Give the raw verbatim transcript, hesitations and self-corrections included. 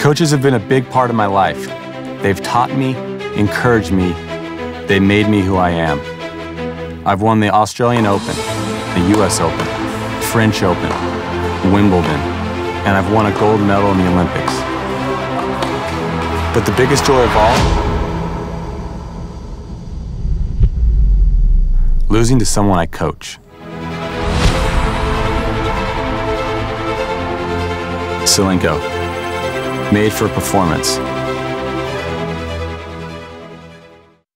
Coaches have been a big part of my life. They've taught me, encouraged me, they made me who I am. I've won the Australian Open, the U S Open, French Open, Wimbledon, and I've won a gold medal in the Olympics. But the biggest joy of all, losing to someone I coach. Solinco, made for performance.